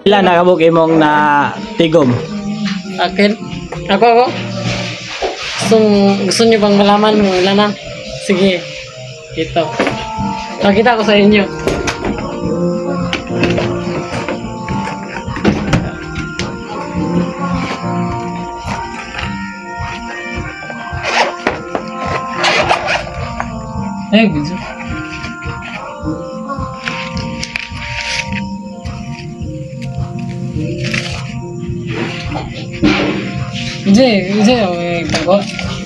Ilan nakabuk imong na tigom? Akin? Ako? Gusto nyo bang malaman kung ilan na? Sige. Ito. Pakita ko sa inyo. Video. Hindi, bago.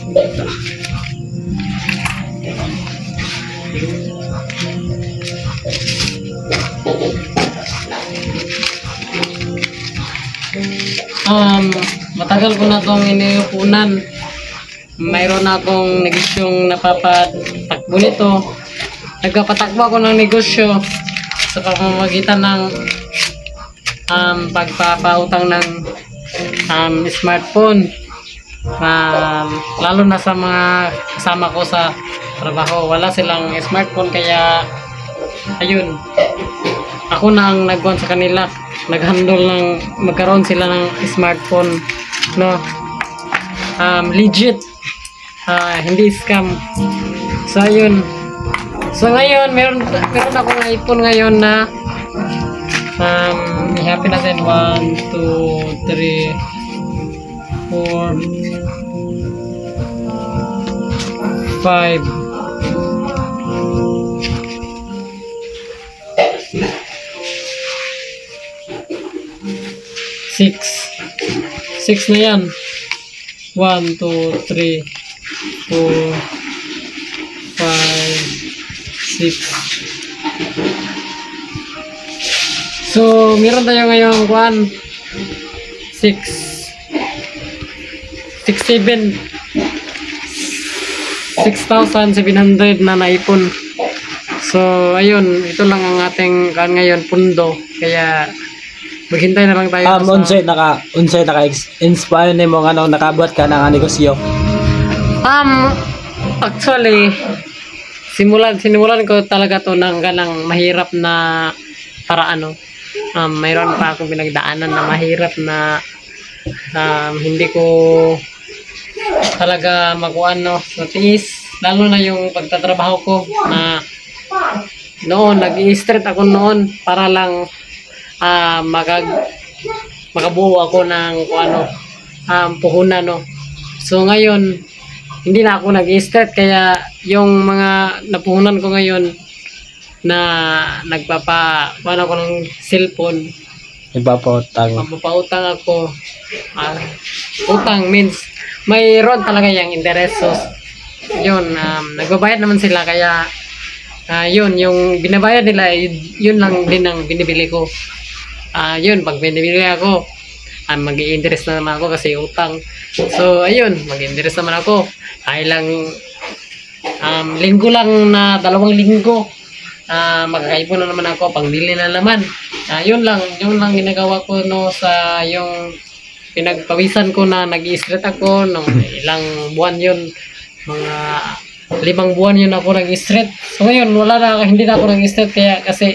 Matagal ko na itong iniupunan. Mayroon akong negosyong napapatakbo nito. Nagpapatakbo ako ng negosyo sa pamamagitan ng pagpapautang ng smartphone. Lalo na sa mga kasama ko sa trabaho, wala silang smartphone, kaya ayun, ako na ang nagkuhan sa kanila, naghandle ng magkaroon sila ng smartphone, no? Legit, hindi scam. So ayun, so ngayon meron akong iPhone ngayon na ihapin natin 1, 2, 3, 4, 5, 6 na yan. 1, 2, 3, 4, 5, 6. So, meron tayo ngayong 6,700 na naipon. So, ayun, ito lang ang ating ngayon pundo. Kaya maghintay na lang tayo. Unsay naka-inspire nimo nga nung nakabuat ka ng negosyo? Actually, sinimulan ko talaga to ng ganang mahirap na paraan. Mayroon pa akong pinagdaanan na mahirap na hindi ko talaga makuan, no. So, tiis, lalo na yung pagtatrabaho ko na noon, nag-i-straight ako noon para lang makabuo ako ng puhunan, no. So ngayon, hindi na ako nag-i-straight, kaya yung mga napuhunan ko ngayon na nagpapakuan ako ng cellphone, magpapautang ako. Utang means mayroon talaga yung interest. So yun, nagbabayad naman sila, kaya yun, yung binabayad nila, yun lang din ang binibili ko. Yun, pag binibili ako, mag-i-interest na naman ako kasi utang. So ayun, mag-i-interest naman ako. Ilang linggo lang, na 2 linggo, magkakaipon na naman ako, pangbili na naman. Yun lang ginagawa ko, no, sa yung pinagpawisan ko na nag-i-straight ako nung ilang buwan yun, mga 5 buwan yun ako nag-i-straight. So ngayon, hindi na ako nag-i-straight, kaya kasi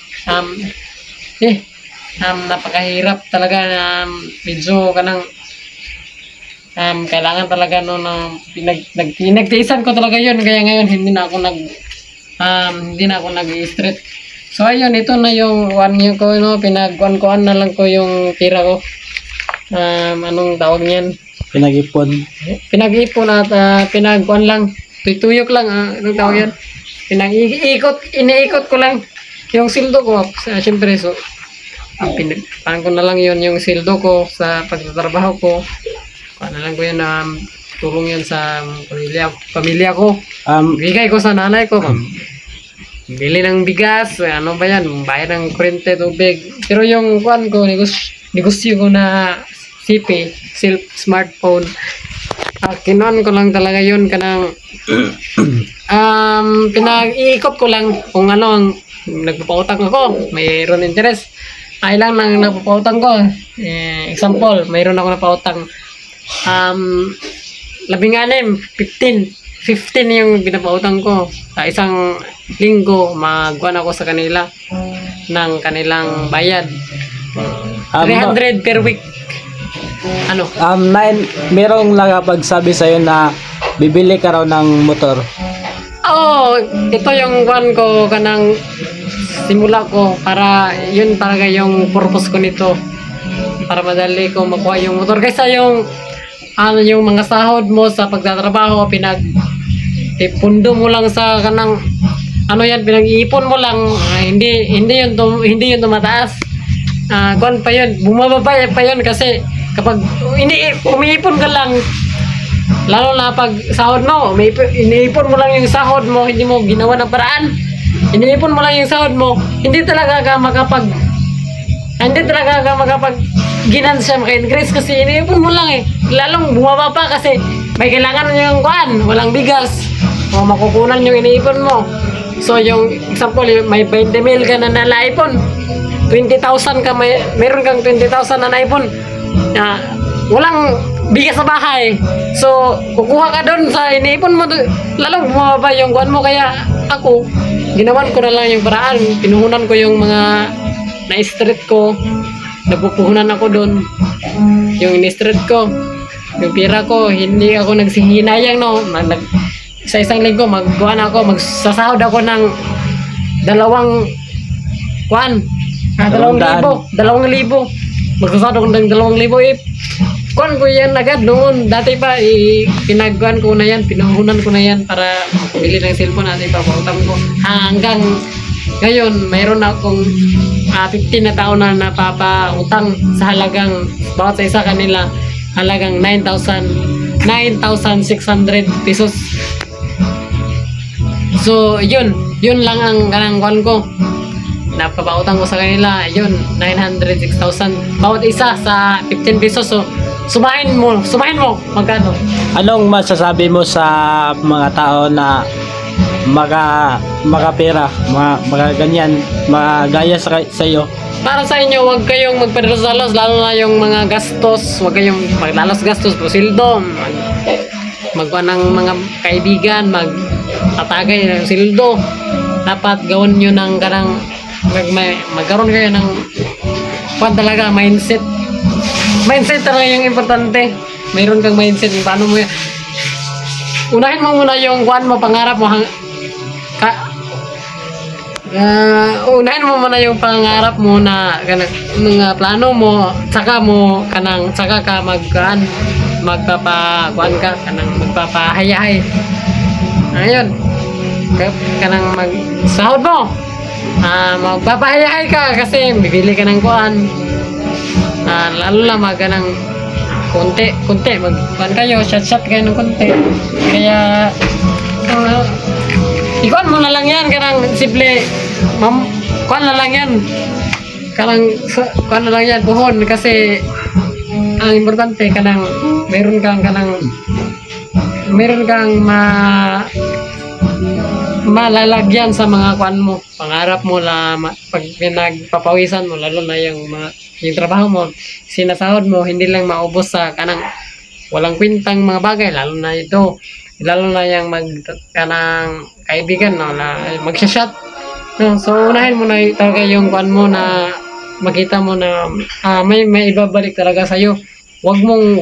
napakahirap talaga, medyo kanang kailangan talaga, no, na pinagtiisan ko talaga yun, kaya ngayon hindi na ako nag-i-straight. So ayun, ito na yung 1 year ko, no, pinagkuan na lang ko yung tira ko. Anong tawag niyan? Pinag-ipon at pinagkuan lang, tuyok lang, anong tawag yan? Iniikot ko lang yung sildo ko, siyempre. So parang ko na lang yun yung sildo ko sa pagtatrabaho ko. Paano lang ko yun, tulong yun sa pamilya ko. Bigay ko sa nanay ko, bili ng bigas, ano ba yan, bayad ng kuryente, tubig. Pero yung kuan ko, negosyo ko na smartphone, kinuan ko lang talaga yun, kanang pinag-iikot ko lang kung ano ang nagpapautang ako, mayroon interest. Ilang nang napapautang ko, example, mayroon ako napautang 16, 15 yung pinapautang ko. Sa isang linggo, magkuhan ako sa kanila ng kanilang bayad. Um, 300 per week. Ano? Merong nakapagsabi sa'yo na bibili ka raw ng motor. Oo, ito yung one ko kanang simula ko para yun talaga yung purpose ko nito. Para madali ko makuha yung motor kaysa yung yung mga sahod mo sa pagtatrabaho ipundo mo lang sa kanang pinag-iipon mo lang, hindi yun tumataas. Kuan pa yun, bumababa pa yun kasi kapag umiipon ka lang, lalo na pag sahod mo, iniipon mo lang yung sahod mo, hindi mo ginawa ng paraan, iniipon mo lang yung sahod mo, hindi talaga ka makapag ginansya maka-increase kasi iniipon mo lang lalong bumaba pa kasi may kailangan yung kuan, walang bigas o makukunan yung iniipon mo. So yung example, may 20 mil ka na naipon, 20,000 ka, meron kang 20,000 na naipon, walang bigas sa bahay, so kukuha ka doon sa iniipon mo, lalong bumaba yung kuan mo. Kaya ako, ginawan ko na lang yung paraan, pinuhunan ko yung mga na-street ko, nagpupuhunan ako doon yung in-street ko, yung pira ko, hindi ako nagsihinayang sa isang linggo magsasahod ako ng 2,000 kuan, 2,000 magsasahod ako ng 2,000 kuan ko yan agad noon. Dati pa pinagkuan ko na yan, pinuhunan ko na yan para bili ng cellphone at ipapautang ko. Hanggang ngayon, mayroon akong 15 na taon na napapautang sa halagang, bawat sa isa kanila, halagang 9,600 pesos. So, yun lang ang kanang kuan ko. Napapautang ko sa kanila, yun, 906,000 bawat isa sa 15 pesos. So, sumahin mo, magkano? Anong masasabi mo sa mga tao na makapera, mga ganyan, magaya sa iyo? Para sa inyo, huwag kayong magpadalos-dalos, lalo na yung mga gastos. Huwag kayong magdalos gastos, prosildo, magkuha ng mga kaibigan, magtatagay ng sildo. Dapat gawin nyo ng magkaroon kayo ng talaga mindset talaga yung importante. Mayroon kang mindset kung paano mo unahin mo muna yung pangarap mo, unahin mo muna yung pangarap mo na mga plano mo, saka ka magpapahayahay. Ayun, kanang magsahod mo, magpapahayahay ka kasi bibili ka ng lalo lang ganang konti kayo, shot kayo ng konti. Kaya ikuan mo na lang yan, kanang simple kuan na lang yan, kuan na lang yan, buhon. Kasi ang importante kanang meron kang malalagyan sa mga kuan mo, pangarap mo pag pinagpapawisan mo, lalo na yung trabaho mo, sinasahod mo, hindi lang maubos sa walang kwintang mga bagay, lalo na yung kanang kaibigan na magsha-shot. So unahin mo na talaga yung kuan mo na makita mo na may ibabalik talaga sa iyo. Huwag mong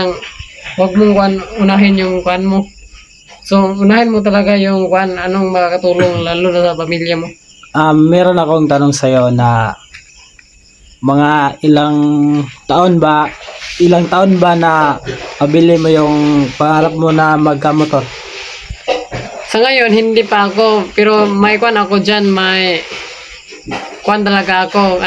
unahin yung kuan mo. So unahin mo talaga yung anong makakatulong lalo na sa pamilya mo. Meron akong tanong sa iyo na mga ilang taon ba na mabili mo yung pangarap mo na magkamotor? Sa ngayon hindi pa ako, pero may kuan ako diyan, may kuan talaga ako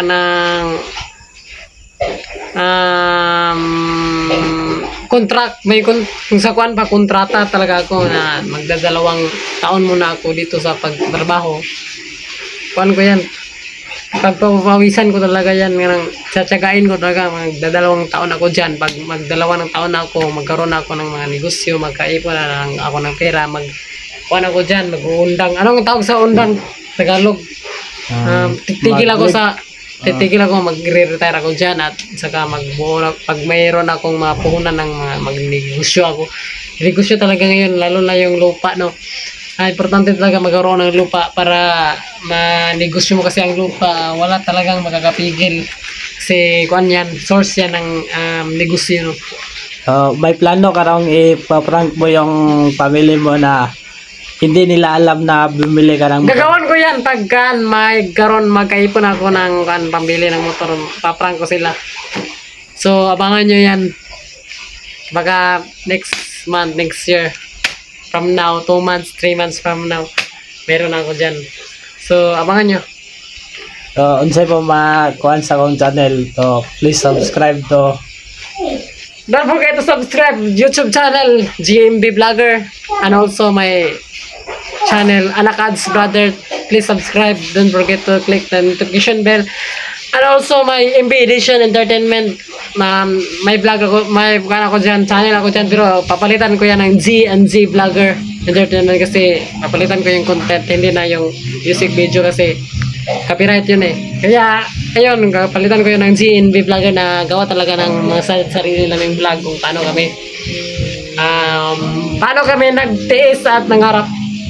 contract, kung sa kuan pa kontrata talaga ako na magdadalawang taon muna ako dito sa pagtrabaho. Kuan ko yan, pagpapawisan ko talaga yan, tsatsagain ko talaga, magdadalawang taon ako dyan. Pag magdalawang taon na ako, magkaroon ako ng mga negosyo, magkaipon na lang ako ng pera, kuan ako dyan, mag-uundang. Anong tawag sa undang Tagalog? Titigil ako magre-retire ako dyan, at saka pag mayroon akong mapuhunan ng magnegosyo ako. Negosyo talaga ngayon, lalo na yung lupa, no? Importante talaga magkaroon ng lupa para manegosyo mo, kasi ang lupa wala talagang makakapigil. Kasi kuan yan, source yan ng negosyo. No? May plano ka raw ipaprank mo yung family mo na hindi nila alam na bumili ka ng motor. Gagawin ko yan pagkan may karon magkaipon ako ng pambili ng motor, paprank ko sila. So abangan nyo yan. Baka next month, next year, from now, 2 months, 3 months from now, meron ako dyan. So abangan nyo. So, unsay po makuan sa akong channel, to please subscribe to. Don't forget to subscribe YouTube channel GMB Vlogger, and also my channel Anakad's Brother. Please subscribe. Don't forget to click the notification bell. And also my MB Edition Entertainment. May vlog ako, may bukan ako dyan, channel ako dyan, pero papalitan ko yan ng G&Z Vlogger Entertainment kasi papalitan ko yung content, hindi na yung music video kasi copyright yun eh. Kaya, ayun, palitan ko yun ng G&B Vlogger na gawa talaga ng mga sarili naming vlog kung paano kami nagtiis at nangarap.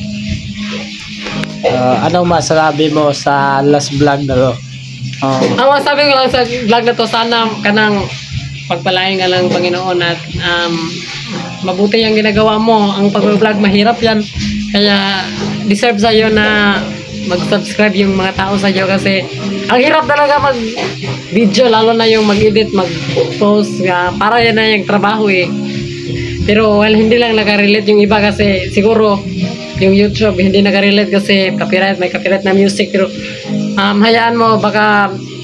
Anong masasabi mo sa last vlog na to? Ang masabi ko lang sa vlog na to, sana kanang pagpalain ka lang Panginoon at mabuti yung ginagawa mo. Ang pag-vlog mahirap yan, kaya deserve sa'yo na mag-subscribe yung mga tao sa'yo kasi ang hirap talaga mag-video, lalo na yung mag-edit, mag-post, para yan na yung trabaho eh. Pero well, hindi lang nakarelate yung iba kasi siguro yung YouTube hindi nakarelate kasi copyright, may copyright na music, pero hayaan mo, baka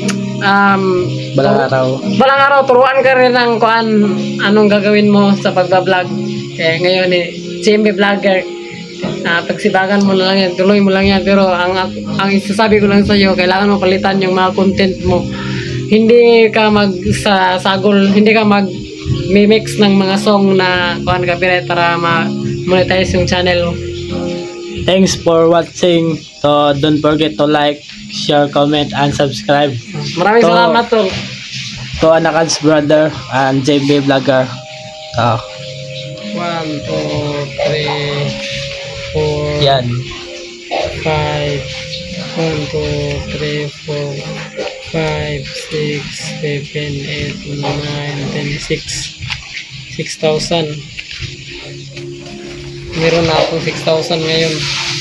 balang araw turuan ka rin ng anong gagawin mo sa pagbablog. Kaya ngayon GMB Vlogger, pagsibagan mo na lang yan, tuloy mo lang yan, pero ang isasabi ko lang sa iyo, kailangan mo palitan yung mga content mo. Hindi ka magsasagol, hindi ka mix ng mga song na copyright para ma-monetize yung channel mo. Thanks for watching. So don't forget to like, share, comment, and subscribe. Maraming salamat tol. To Anakad's Brother and JB Vlogger. 1, 2, 3, 4, Yan. 5, 1, 2, 3, 4, 5, 6, 7, 8, 9, 10, 6,000. Meron na akong 6,000 ngayon.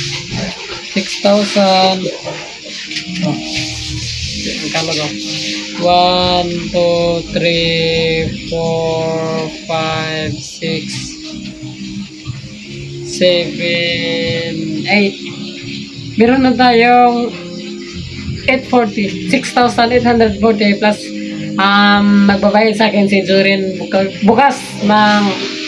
6,000. Magkano daw? 1, 2, 3, 4, 5, 6, 7, 8. Meron na tayong 840. 6,840 plus magbabayad sa akin si Jorin bukas ng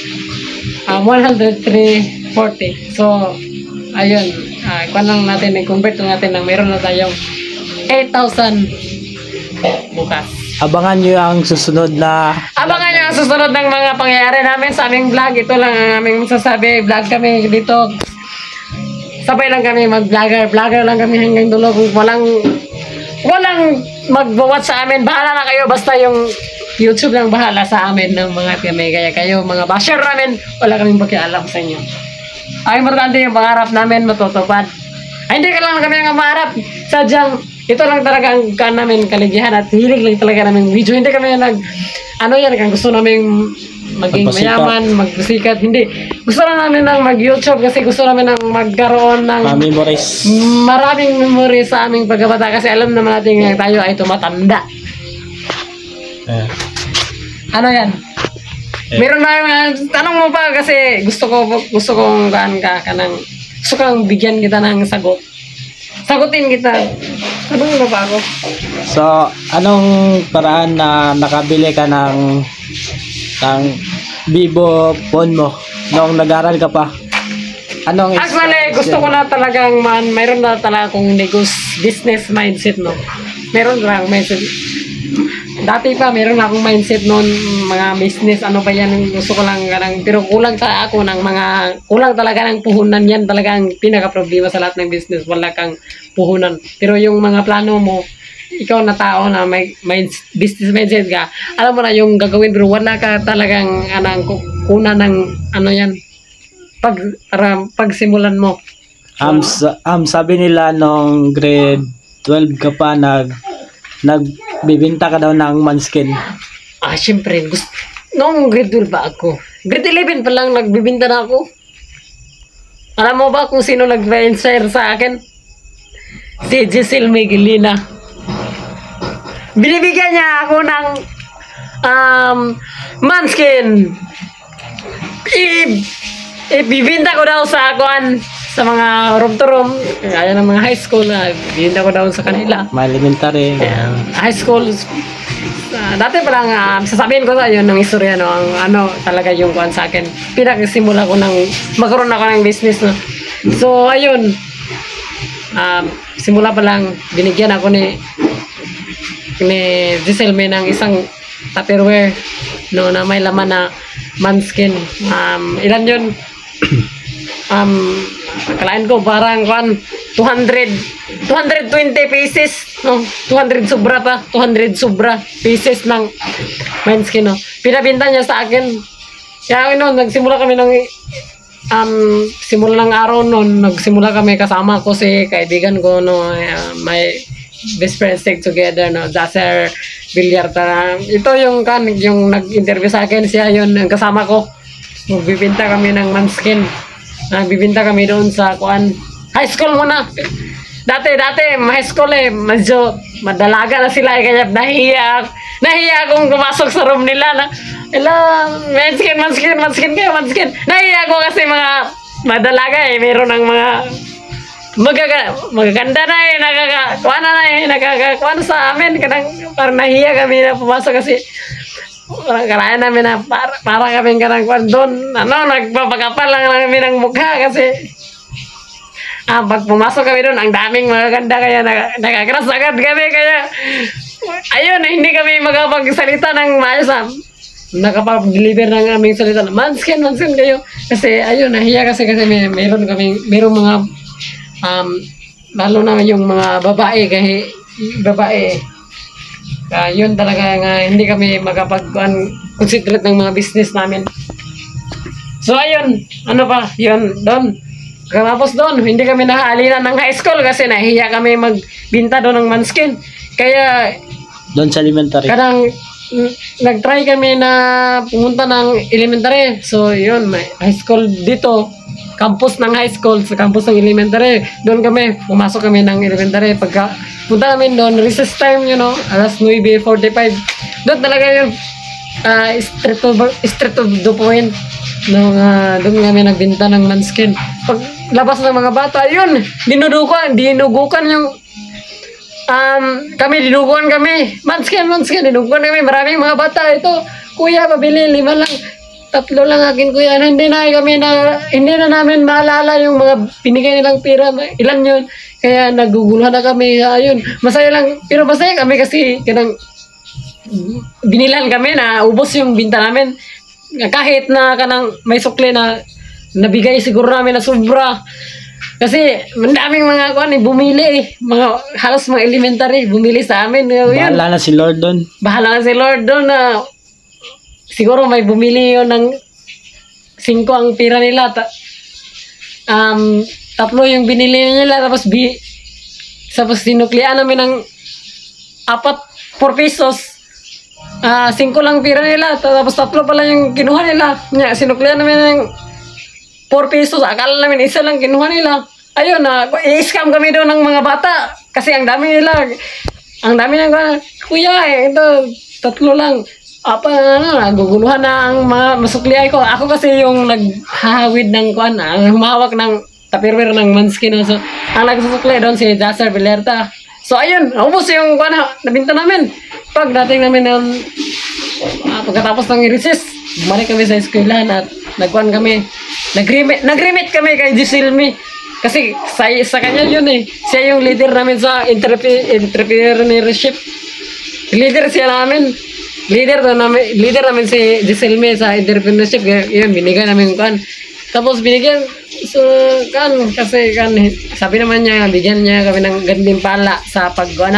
103.40. So ayun, kuha lang natin, i-convert lang natin ng meron na tayong 8,000 bukas. Abangan nyo ang susunod na ng mga pangyayari namin sa aming vlog. Ito lang ang aming masasabi. Vlog kami dito. Sabay lang kami mag-vlogger lang kami hanggang dulo. Kung walang mag-watch sa amin, bahala na kayo, basta yung YouTube lang bahala sa amin ng mga kami. Kaya kayo, mga basher namin, wala kaming pakialam sa inyo. Ang importante yung pangarap namin matutupad. Ay, hindi ka lang kami ang maharap. Sadyang, ito lang talaga ang namin kaligihan at hilig lang talaga namin video. Hindi kami kung gusto namin maging mayaman, magsikat. Hindi. Gusto lang namin ng mag-YouTube kasi gusto namin ng magkaroon ng maraming memories sa aming pagkabata kasi alam naman natin nga tayo ay tumatanda. Ano yan? Meron na tanong mo pa kasi gusto kong bigyan kita ng sagot. Sagutin kita. Tanong mo pa ako. So, anong paraan na nakabili ka ng Vivo phone mo noong nag-aral ka pa? Actually, gusto ko na talagang mayroon na talaga akong business mindset, no? Meron lang mindset. Dati pa, meron akong mindset noon, mga business, ano ba yan, gusto ko lang, pero kulang talaga ng puhunan, yan talaga ang pinaka-problema sa lahat ng business, wala kang puhunan. Pero yung mga plano mo, ikaw na tao na may business mindset ka, alam mo na yung gagawin, pero wala ka talagang kuna ng, pagsimulan mo. Sabi nila nung grade 12 ka pa, nagbibinta ka daw ng manskin. Syempre, noong grade 12 ba ako? Grade 11 pa lang nagbibinta na ako. Alam mo ba kung sino nag-inspire sa akin? Si Giselle Miguelina. Binibigyan niya ako ng manskin. Ibibinta ko daw sa akuan sa mga room to room, kaya ng mga high school, bibinta ko daw sa kanila. May elementary. High school, dati pa lang sasabihin ko sa yun ng istorya, no, ang ano talaga yung kuan sa akin. Pinagsimula ko ng magkaroon ako ng business, no. So ayun, simula pa lang binigyan ako ni Giselle May ng isang Tupperware, no, na may laman na manskin. Ilan yun? Kalain ko parang 220 pieces, no? 200 sobra pa, 200 sobra pieces ng manskin, no? Pinabinta niya sa akin. Kaya no, nagsimula kami ng simula ng araw noon, nagsimula kami kasama ko si kaibigan ko, no, may best friends stick together, no, Jasser Villarta. Ito yung nag-interview sa akin, siya yun ang kasama ko. Magbibinta kami ng manskin. Nagbibinta kami doon sa high school muna. Dati high school medyo madalaga na sila, kaya nahiya akong pumasok sa room nila na manskin kayo. Nahiya ako kasi mga madalaga meron ng mga magaganda na nakakakuha sa amin. Parang nahiya kami na pumasok kasi kalayan namin na para kami doon, nagpapakapal lang namin ng mukha kasi pag pumasok kami doon, ang daming magaganda, kaya nakakras agad kami, kaya ayun, hindi kami makapagsalita ng maayos, nakapag-deliver ng aming salita, manskin kayo, kasi ayun, nahiya kasi meron mga lalo na yung mga babae, yun talaga nga hindi kami makapag-concentrate ng mga business namin. So ayun, yun doon. Tapos doon, hindi kami nahalinan ng high school kasi nahiya kami magbinta doon ng manskin. Kaya doon sa elementary. Nag-try kami na pumunta ng elementary. So yun, may high school dito, campus ng high school sa campus ng elementary. Doon pumasok kami ng elementary. Pagka punta namin doon, recess time, alas 9:45. Doon talaga yung straight to the point. Doon kami nagbinta ng manskin. Pag labas ng mga bata, yun, dinudukan yung dinuguan kami. Manskin, dinuguan kami. Maraming mga bata. Ito, kuya, pabili, 5 lang. 3 lang akin, kuya. Hindi na namin maalala yung mga pinigay nilang pira. Ilan yun? Kaya naguguluhan na kami. Ayun, masaya lang. Pero masaya kami kasi binilan kami na ubos yung binta namin. Kahit na may sukli na nabigay siguro namin na sobra. Kasi daming mga bumili halos mga elementary bumili sa amin. Bahala na si Lord doon. Na siguro may bumili yun ng 5 ang pira nila. 3 yung binili nila, tapos sinuklian namin ng 4 pesos. 5 lang pira nila, tapos 3 pala yung kinuha nila. Sinuklian namin ng 4 pesos. Akala namin 1 lang kinuha nila. Ayun, i-scam kami doon ng mga bata. Kasi ang dami nila. Ang dami nang kuya, ito 3 lang. Naguguluhan na ang mga masukliay ko. Ako kasi yung naghahawid ng ang humawak ng Tupperware ng manskin. So, ang nagsusukli doon si Jasser Villarta. So, ayun, ubos yung nabinta namin. Pagdating namin pagkatapos ng recess, bumalik kami sa eskwelahan at nag-remit kami kay Giselle May. Kasi sa kanya yun siya yung leader namin sa entrepreneurship. Leader namin si Giselle May sa entrepreneurship. Yun, binigay namin tapos binigyan kasi sabi naman niya, bigyan niya kami ng gantimpala sa pagbinta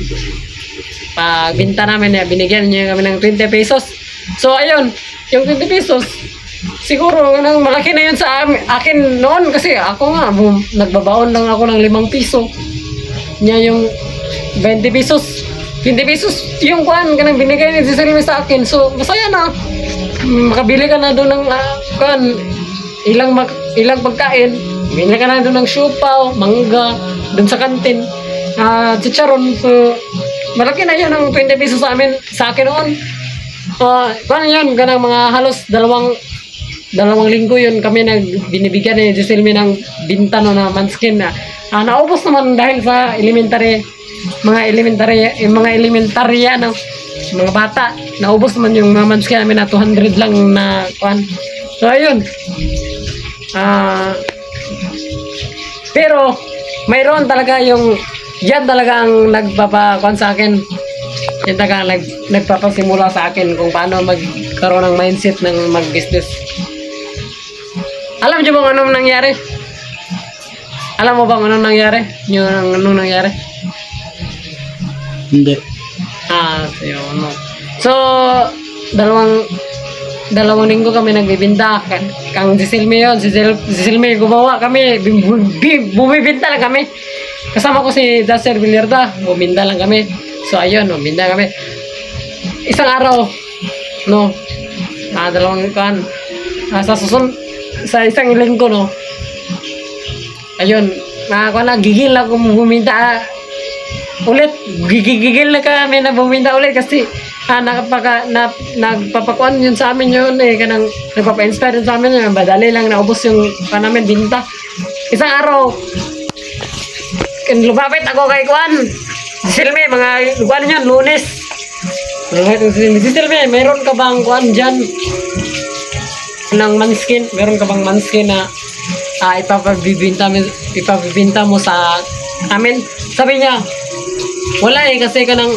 namin, binigyan niya kami ng 20 pesos. So ayun, yung 20 pesos siguro malaki na yun sa akin noon, kasi ako nga nagbabaon lang ako ng 5 piso niya yung 20 pesos. 20 pesos yung kuan kanang binigay ni Giselle sa akin. So, masaya na. Makabili ka na doon ng kuan, ilang pagkain. Bili ka na doon ng siopaw, mangga, doon sa kantin. Chicharon. So, malaki na yun ang 20 pesos sa akin noon. Kuan yun, kanang mga halos dalawang linggo yun kami binibigyan ni Giselle ng bintano na manskin na naubos naman dahil sa mga elementary no, mga bata, naubos naman yung mga manskin namin na 200 lang na kuan. So ayun, pero mayroon talaga yan talaga ang nagpapakuan sa akin. Yan talaga nagpapasimula sa akin kung paano magkaroon ng mindset ng mag-business. Alam niyo bang anong nangyari? Alam mo bang anong nangyari? Anong nangyari? Hindi. So, dalawang linggo kami nagbibinta. Kang Giselle yun. Si Giselle gumawa kami. Bumibinta lang kami. Kasama ko si Dacer Villarda. Buminda lang kami. So, ayun. Buminda kami. Isang araw. No. Dalawang kan. Sa isang linggo, no. Ayun. Gigil ako buminta ulit. Gigil na kami na buminta ulit kasi nagpapakuan yun sa amin yun kanang nagpapa-inspire yun sa amin yun. Badali lang naubos yung namin binta. Isang araw lumapit ako kay Kuan Silme, mga kuan yun, Lunes. Silme, mayroon ka bang kuan dyan ng manskin? Meron ka bang manskin na ipapibinta mo sa amin? Sabi niya, wala kasi kanang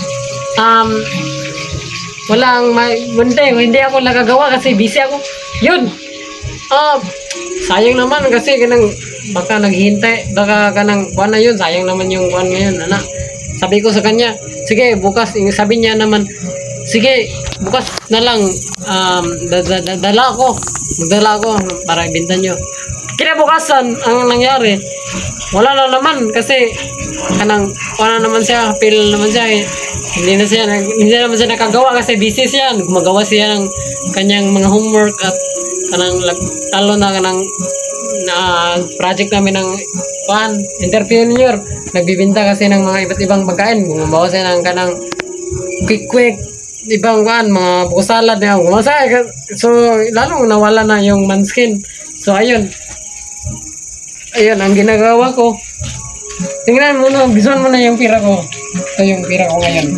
walang hindi ako nagagawa kasi busy ako. Yun. Sayang naman kasi kanang baka naghihintay, baka kanang kuan na yun, sayang naman yung kuan ngayon, anak. Sabi ko sa kanya, sige bukas, sabi niya naman, sige bukas na lang, magdala ako para ibenta nyo. Kinabukasan, ang nangyari, wala na naman kasi kanang kuan naman siya, feel naman siya hindi naman siya nakagawa kasi busy siya, gumagawa siya ng kanyang mga homework at kanang talo na kanang project namin ng entrepreneur. Nagbibinta kasi ng mga iba't ibang pagkain, gumawa siya ng kanang quick ibang mga buko salad na gumasa. So lalong nawala na yung manskin. So ayun ang ginagawa ko. Tingnan mo na, bisuan mo na yung pira ko. Ito yung pira ko ngayon.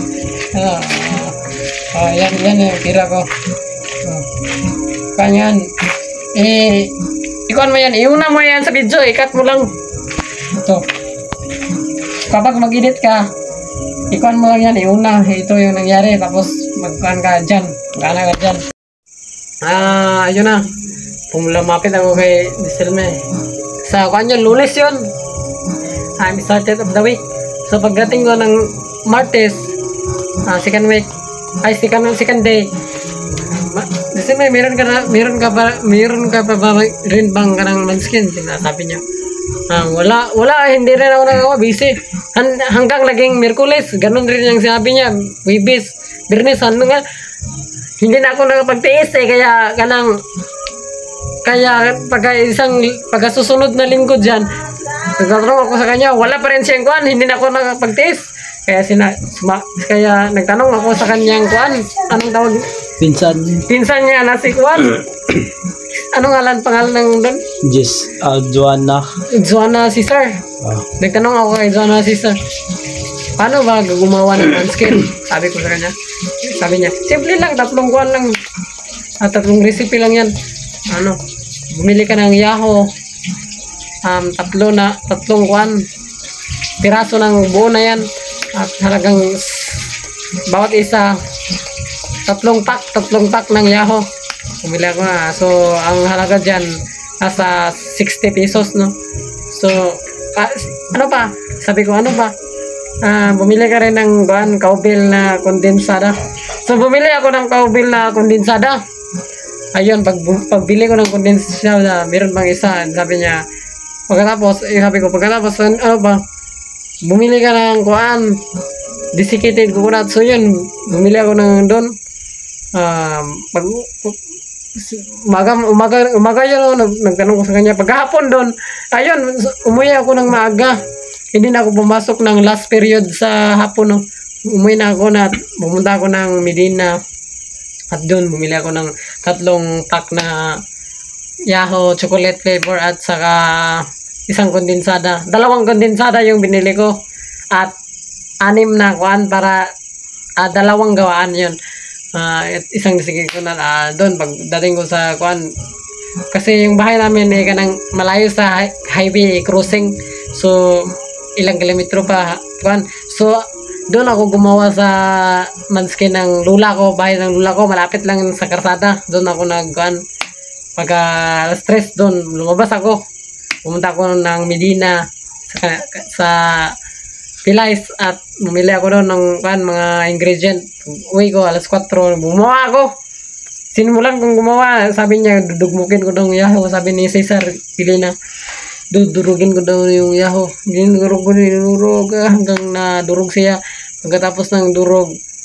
Yan yung pira ko. Kanyan. Ikuan mo yan. Iuna mo yan sa video. Ikat mo lang. Ito. Kapag mag-edit ka, ikuan mo lang yan. Iuna. Ito yung nangyari. Tapos magkuhan ka dyan. Gana ka dyan. Ayun na. Pumulapit ako kay Giselle. Sa kuan yun, Lunes yun. I'm started of the week. So pagdating ko ng Martes, second week, second day, kasi meron ka pa ba rin bang kanang manskin? Sinasabi niya. Wala, hindi rin ako nagawa, busy. Hanggang naging Miyerkules, ganun rin yung sinabi niya, Wibis, Birnes, nga, hindi na ako nakapagtiis kaya pagkasusunod na linggo dyan, nagtatanong ako sa kanya, wala pa rin siyang kuan, hindi na ako nakapagtiis. Kaya nagtanong ako sa kanyang kuan, anong tawag? Pinsan niya na si kuan. Anong pangalan ng doon? Joanna Cesar. Nagtanong ako kay Joanna Cesar, paano ba gumawa ng manskin? Sabi ko sa kanya. Sabi niya, simple lang, tatlong kuan lang. Tatlong recipe lang yan. Bumili ka ng yaho. Tatlong kuan. Piraso ng buo na yan. At halagang bawat isa tatlong pack ng yaho. Bumili ako na. So ang halaga dyan nasa 60 pesos, no? So sabi ko, bumili ka rin ng kaubil na kondensada. So bumili ako ng kaubil na kondensada. Ayun, pagbili ko ng kondensada, meron bang isa, sabi niya. Sabi ko, pagkatapos, bumili ka ng kuan, desiccated coconut. So yun, bumili ako ng doon. Pag umaga yun, nagtanong ko sa kanya. Paghapon doon, ayun, umuwi ako ng maaga. Hindi na ako pumasok ng last period sa hapon. No? Umuwi na ako na pumunta ako ng Medina. At doon, bumili ako ng 3 pack na Yahoo chocolate flavor at saka isang kondensada. 2 kondensada yung binili ko. At 6 na kuan para 2 gawaan yun. At isang desiccated ko na doon pagdating ko sa kuan. Kasi yung bahay namin kanang malayo sa highway crossing. So ilang kilometro pa kuan. So doon ako gumawa sa manskin ng lula ko, bahay ng lula ko, malapit lang sa karsada. Doon ako nagkuan. Pagka stress doon, lumabas ako. Pumunta ako ng Medina sa Pilais at bumili ako doon ng mga ingredient. Uwi ko alas 4, gumawa ako. Sinimulan kong gumawa, sabi niya dudugmukin ko daw yung Yahoo. Sabi ni Cesar Pilina, dudurugin ko daw yung Yahoo. Dinurog ko, hanggang nadurog siya. Pagkatapos ng durog,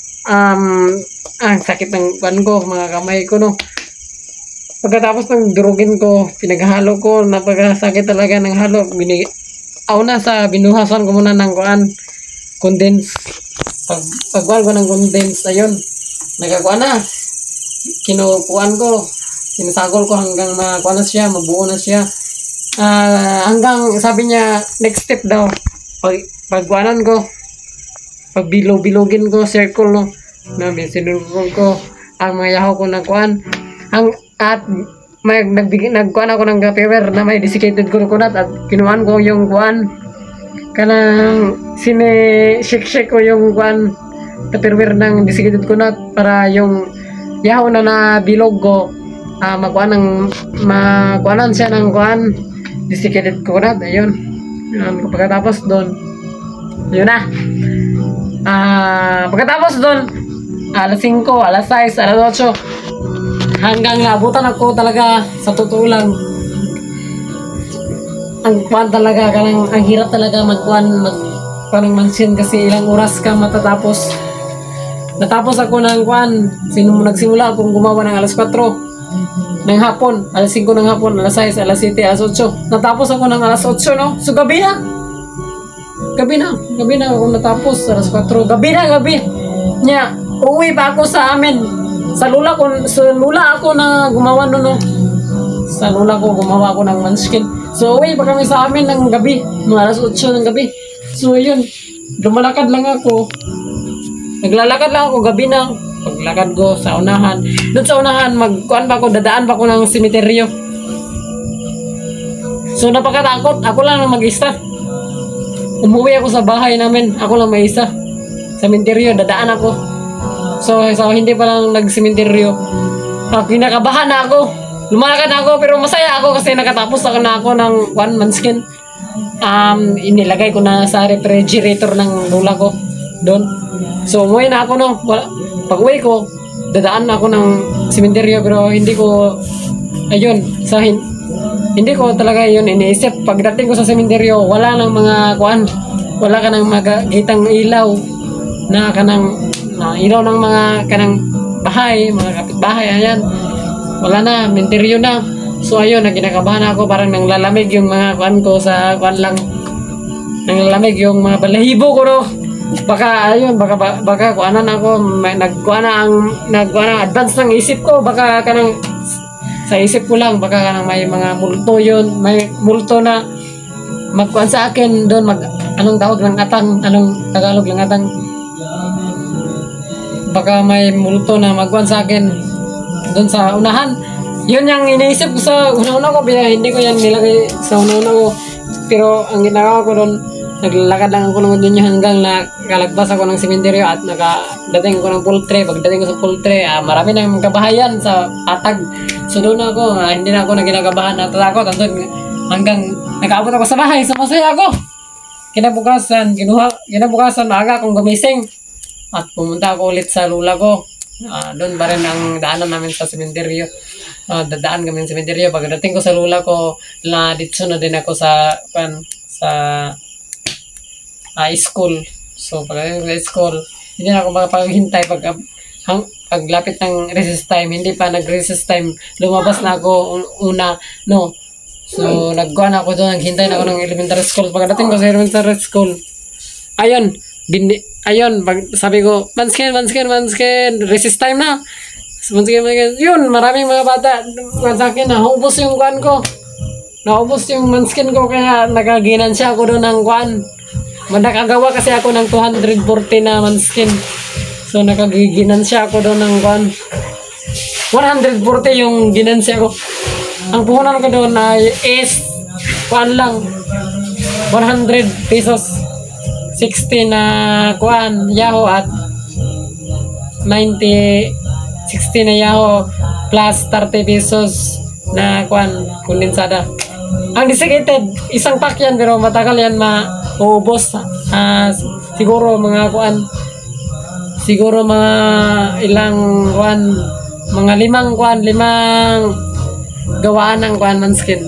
sakit ng kuan ko, mga kamay ko no. Pagkatapos ng durugin ko, pinaghalo ko, napakasakit talaga ng halo. Na sa binuhasan ko muna ng kuan, condense. Pagkuhan ko ng condense, ayun, nagkakuan na. Kinukuan ko, sinasagol ko hanggang makuan na siya, mabuo na siya. Hanggang sabi niya, next step daw, pagkuanan ko, pagbilog-bilogin ko, circle no, sinulong ko, ang mga Yahoo ko na kuan. At nagkuhan ako ng paper na may desiccated coconut at kinuhan ko yung kuhan kanang shake ko yung kuhan paper ng desiccated coconut para yung Yahoo na nabilog ko makuhanan siya ng kuhan desiccated coconut. Ayun, pagkatapos doon yun na pagkatapos doon alas 5, alas 6, alas 8 hanggang naabutan ako talaga sa totoo lang. Ang kuan talaga ang hirap talaga magkuan ng mansion kasi ilang oras ka matatapos. Natapos ako ng kuan, nagsimula akong gumawa ng alas 4 ng hapon, alas 5 ng hapon, alas 6, alas 7, alas 8. Natapos ako ng alas 8 no. So gabi na ako natapos alas 4. Gabi nya uwi pa ako sa amin. Sa lula ako na gumawa no. Sa lula ko gumawa ako ng manskin. So uwi pa kami sa amin ng gabi, mga alas 8 ng gabi. So yun, lumalakad lang ako. Naglalakad lang ako gabi na. Paglakad ko sa unahan. Doon sa unahan, dadaan pa ako ng semeteryo. So napakatakot, ako lang ang mag-isa. Umuwi ako sa bahay namin, ako lang may isa. Semeteryo, dadaan ako. So hindi pa lang nagsementeryo. Kinakabahan na ako. Lumalakad na ako pero masaya ako kasi nakatapos ako ng 1 month skin. Inilagay ko na sa refrigerator ng lula ko doon. So umuwi na ako no. Pag uwi ko, dadaan ako ng sementeryo pero hindi ko hindi ko talaga yun iniisip. Pagdating ko sa sementeryo, wala nang mga wala ka nang magitang ilaw na kanang ilaw ng mga kanang bahay, mga kapitbahay, ayan. Wala na, menteryo na. So ayun, kinakabahan ako, parang nanglalamig yung mga ko sa lang. Nanglalamig yung mga balahibo ko no. Baka kuanan ako, nagkuana advance ng isip ko, baka kanang sa isip ko lang, baka kanang may mga multo yun, may multo na magkuan sa akin doon, anong tawag ng atang, anong Tagalog ng atang. Baka may multo na magkuhan sa akin doon sa unahan. Yun yung iniisip ko sa una-una ko, hindi ko yan nilagay sa una-una ko. Pero ang ginagawa ko doon, naglalakad lang ako ng ganyan hanggang nakalagpas ako ng sementeryo at nakadating ko ng poultry. Pagdating ko sa poultry, marami na yung kabahayan sa patag. So doon ako, hindi na ako naginagabahan at takot. Hanggang nakaabot ako sa bahay, so masaya ako. Kinabukasan, maaga akong gumising. At pumunta ako ulit sa lula ko. Doon ba rin ang daanan namin sa sementeryo. Dadaan kami sa sementeryo. Pagdating ko sa lula ko, dito na din ako sa school. So pag sa school, hindi na ako makapaghintay paglapit ng recess time, hindi pa nag-recess time, lumabas na ako una, no. So nagkuhan ako doon, naghintay na ako ng elementary school. Pagdating ko sa elementary school, ayun, sabi ko, manskin, recess time na. Manskin, yun, maraming mga bata, sa akin, naubos yung kuhan ko. Naubos yung manskin ko, kaya nagaginansya ako doon ng kuhan. Nakagawa kasi ako ng 240 na manskin. So nakaginansya ako doon ng kuhan. 140 yung ginansya ko. Ang puhunan ko doon ay is kuhan lang, 100 pesos. 60 na kuan Yahoo at 90 60 na Yahoo plus 30 pesos na kuan kondensada. Ang desiccated, isang pack yan pero matagal yan mauubos. Siguro mga kuan, siguro mga ilang kuan, mga limang gawaan ng kuan manskin.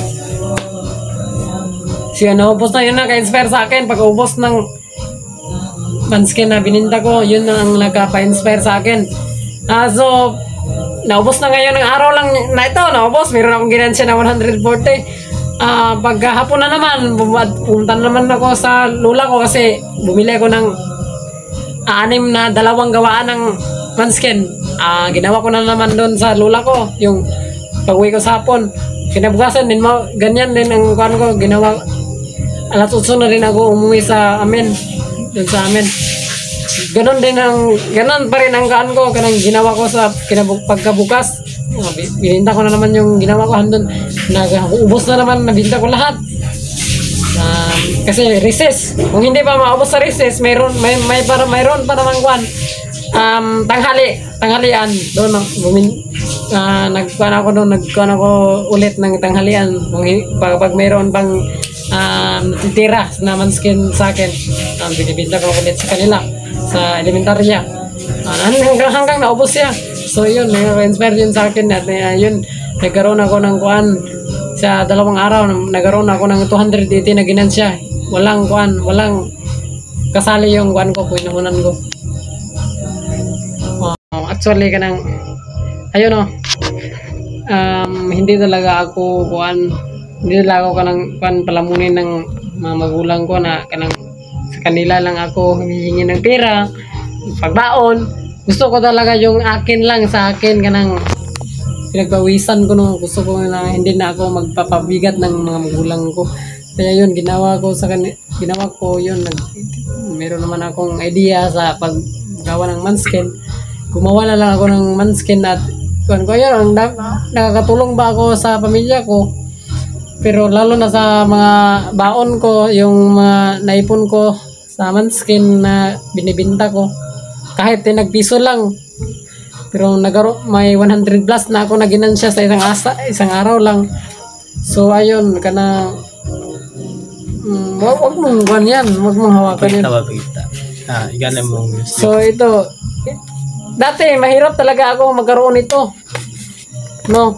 Siya naubos na yun, naka-inspire sa akin. Pag ubos ng manskin na bininta ko, yun ang nagpa-inspire sa akin. So, naubos na ngayon ng araw lang na ito. Naubos, meron akong ginansya na 140. Pagkahapon na naman, pumunta naman ako sa lula ko kasi bumili ako ng 6 na dalawang gawaan ng manskin. Ginawa ko na naman doon sa lula ko, yung pag-uwi ko sa hapon. Kinabukasan din mo, ganyan din ang kuhan ko, ginawa. Alas 8 na rin ako umuwi sa amin, dun sa amin. Ganon pa rin ang kuhan ko, kanang ginawa ko sa pagkabukas. Bininta ko na naman yung ginawa ko handon. Ubos na naman, nabinta ko lahat. Kasi recess, kung hindi pa maubos sa recess, mayroon pa naman kuhan. Tanghalian doon nagkuhan ako ulit ng tanghalian pag mayroon pang natitira na manskin sa akin, binibinta ko ulit sa kanila sa elementarya, hanggang naubos siya. So yun, nag-inspire yun sa akin at yun, nagkaroon ako ng kuhan sa 2 araw, nagkaroon ako ng 280 na ginansya. Walang kasali yung kuhan ko, pinuhunan ko. Actually kanang ayun hindi talaga ako kanang palamunin ng mga magulang ko na kanang sa kanila lang ako humihingi ng pera, pagbaon. Gusto ko talaga yung akin lang, sa akin kanang pinagpawisan ko, no. Gusto ko na hindi na ako magpapabigat ng mga magulang ko. Kaya yun, ginawa ko yun, meron naman akong idea sa paggawa ng manskin. Gumawa na lang ako ng manskin at kuhan ko yun, nakakatulong ba ako sa pamilya ko. Pero lalo na sa mga baon ko, yung mga naipon ko sa manskin na binibinta ko, kahit nagpiso lang. Pero may 100 plus na ako na ginansya sa isang araw lang. So ayun, wag mong ganyan, wag mong hawakan yun. Igana mo. So ito, dati mahirap talaga ako magkaroon ito, no.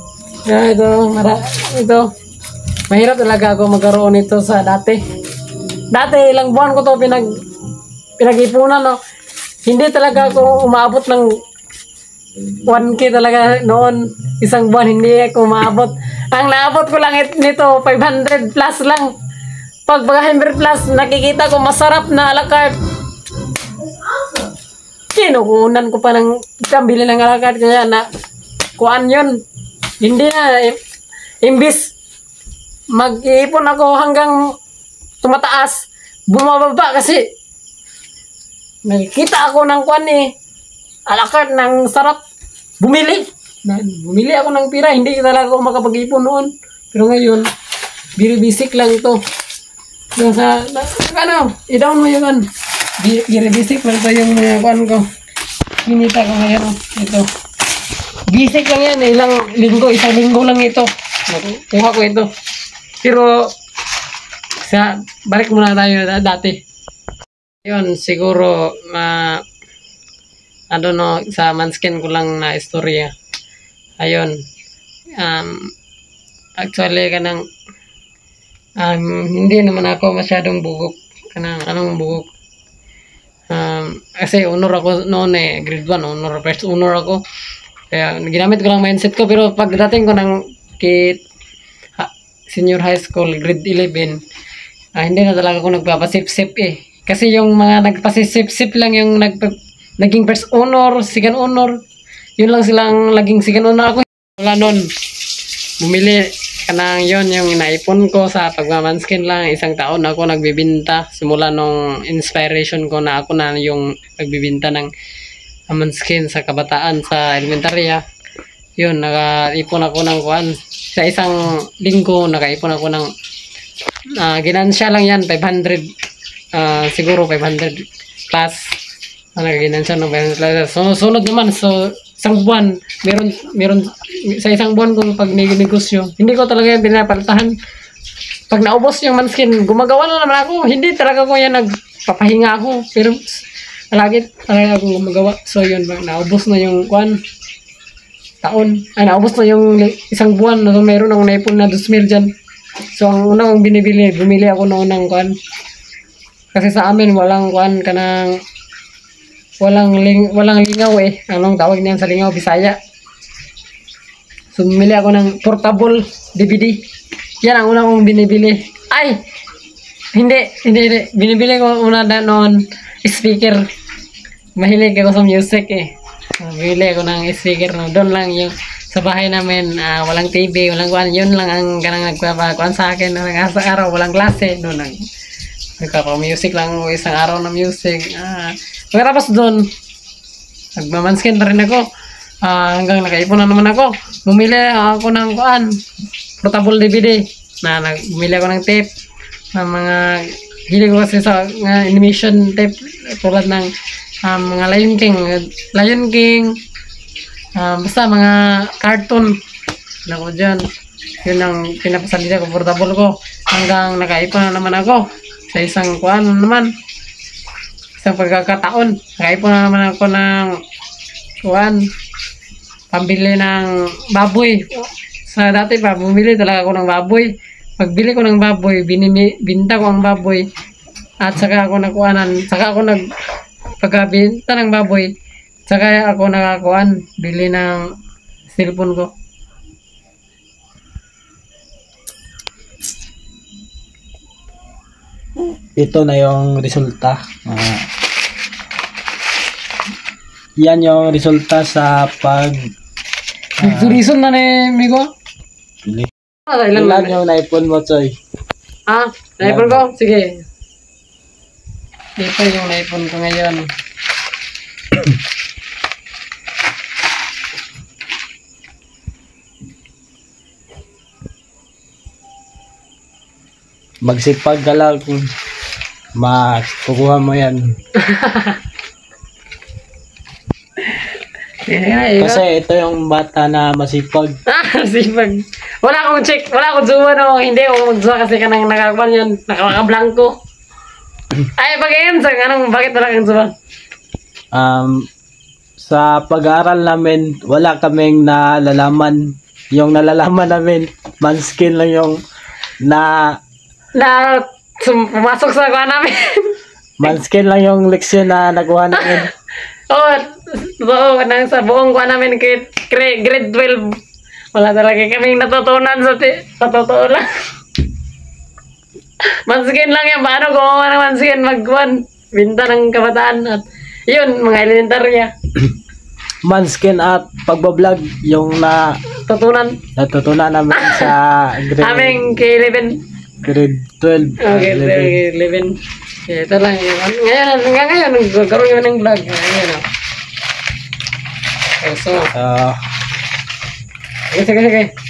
Ito mahirap talaga ako magkaroon ito sa dati ilang buwan ko to pinag-ipunan, no. Hindi talaga ako umabot ng 1K talaga noon. Isang buwan hindi ako umabot. Ang naabot ko lang nito 500 plus lang. Pag 500 plus, nakikita ko masarap na a la carte, kinukunan ko pa ng pambili ng a la carte, kaya na kuan yun. Hindi na, imbis mag-iipon ako hanggang tumataas, bumababa kasi nakikita ako ng kuan a la carte ng sarap. Bumili ako ng pira, hindi talaga ako makapag-ipon noon. Pero ngayon, basic lang ito. So, i-down mo yung basic lang ito yung mga kuan ko. Minita ko ngayon, ito. Basic lang yan, isang linggo lang ito. Kuha ko ito. Pero, balik muna tayo dati. Yun, siguro, sa manskin ko lang na istorya. Ayun. Actually, hindi naman ako masyadong bugok. Bugok. Kasi honor ako noon grade 1, first honor ako. Kaya ginamit ko lang mindset ko, pero pagdating ko ng senior high school, grade 11, hindi na talaga ako nagpapasip-sip Kasi yung mga nagpasip-sip lang yung naging first honor, second honor. Yun lang silang laging second honor ako. Wala nun. Bumili kanang yon yung naipon ko sa pagmamanskin lang. 1 taon ako nagbibinta. Simula nung inspiration ko na ako na yung nagbibinta ng manskin sa kabataan sa elementarya. Yun, nakaipon ako ng kuan. Sa isang linggo, nakaipon ako ng ginansya lang yan, 500. Siguro 500 plus. Nagaginansya ng 500 plus. So, sunod naman. So, isang buwan, meron sa isang buwan kung pag negosyo, hindi ko talaga yan pinapaltahan. Pag naubos yung manskin, gumagawa na naman ako. Hindi talaga ko yan nagpapahinga ako. Pero lagi talaga akong gumagawa. So yun, naubos na yung taon. Naubos na yung isang buwan. So, mayroon akong naipon na 2,000 dyan. So ang unang bumili ako noon ng kasi sa amin walang kanang walang lingaw Anong tawag niyan sa lingaw, Bisaya? So bumili ako ng portable DVD. Yan ang unang kong binibili. Ay! Hindi. Binibili ko una noon speaker. Mahilig ako sa music Bumili ako ng speaker doon lang yung sa bahay namin, walang TV, walang kuan. Yun lang ang kanang nagpapakuan sa akin ng araw, walang klase. Doon nagpapa-music lang ako, isang araw na music. Pagkatapos doon, nagmamanskin na rin ako. Hanggang nakaipon na naman ako. Bumili ako ng portable DVD. Bumili ako ng tape. Mga hilig ko kasi sa animation tape. Tulad ng mga Lion King. Basta mga cartoon. Ako dyan. Yun ang pinapasalita ko, portable ko. Hanggang nakaipon na naman ako. Sa isang isang pagkakataon, nakaipon na naman ako ng pambili ng baboy. Sa dati pa, bumili talaga ako ng baboy. Pagbili ko ng baboy, binta ko ang baboy. At saka ako pagkabinta ng baboy, saka ako bili ng cellphone ko. Ito na yung resulta. Yan yung resulta sa Reason na ni Migo? ilan yung naipon mo, Choy? Naipon ko? Sige. Ito yung naipon ko ngayon. Magsipag ka lang kung makukuha mo yan. Kasi ito yung bata na masipag. Masipag. Wala akong check. Wala akong zoom Hindi ako mag-zoom kasi kanang nakakaban yun. Nakakablanko. Ay, bakit wala kang zoom? Sa pag-aaral namin, wala kaming nalalaman. Yung nalalaman namin, manskin lang yung pumasok sa kuha namin. manskin lang yung leksyon na nakuha namin. Sa buong kuha namin grade 12. Wala talaga kaming natutunan sa totoo lang. Manskin lang yan. Paano gumawa ng manskin? Binta ng kabataan. At yun, mga elementarya. Manskin at pagbablog yung natutunan namin sa aming K11. Grade 12. Okay, 11. Ito lang. Ngayon, nagkaroon yun ng vlog. Ngayon, So, sige.